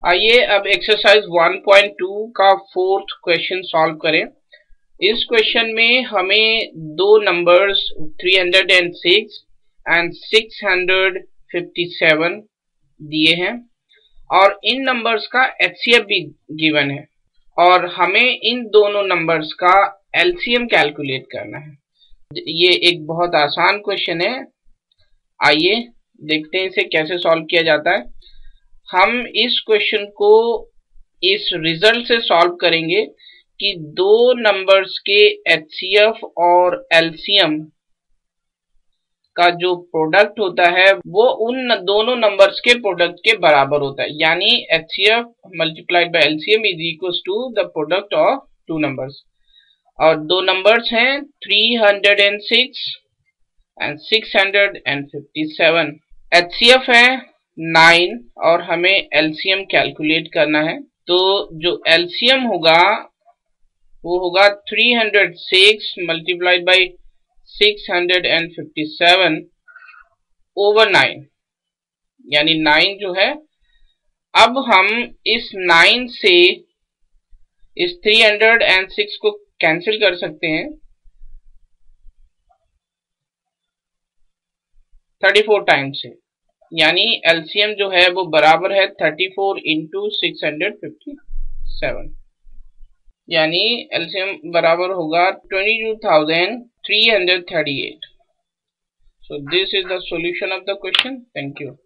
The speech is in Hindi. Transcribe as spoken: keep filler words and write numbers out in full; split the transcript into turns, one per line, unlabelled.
आइए अब एक्सरसाइज वन पॉइंट टू का फोर्थ क्वेश्चन सॉल्व करें। इस क्वेश्चन में हमें दो numbers three hundred six and six hundred fifty seven दिए हैं और इन नंबर्स का एचसीएफ भी गिवन है और हमें इन दोनों नंबर्स का एलसीएम कैलकुलेट करना है। ये एक बहुत आसान क्वेश्चन है। आइए देखते हैं इसे कैसे सॉल्व किया जाता है। हम इस क्वेश्चन को इस रिजल्ट से सॉल्व करेंगे कि दो नंबर्स के एचसीएफ और एलसीएम का जो प्रोडक्ट होता है वो उन दोनों नंबर्स के प्रोडक्ट के बराबर होता है, यानी HCF multiplied by LCM is equal to the product of two numbers. और दो नंबर्स हैं three hundred six and six hundred fifty seven. HCF है नाइन और हमें एलसीएम कैलकुलेट करना है। तो जो एलसीएम होगा वो होगा three hundred six multiplied by six hundred fifty seven over nine, यानी नाइन जो है। अब हम इस नाइन से इस थ्री हंड्रेड सिक्स को कैंसिल कर सकते हैं थर्टी फोर टाइम से, यानी एलसीएम जो है वो बराबर है thirty four into six hundred fifty seven, यानी एलसीएम बराबर होगा twenty two thousand three hundred thirty eight. So this is the solution of the question. Thank you.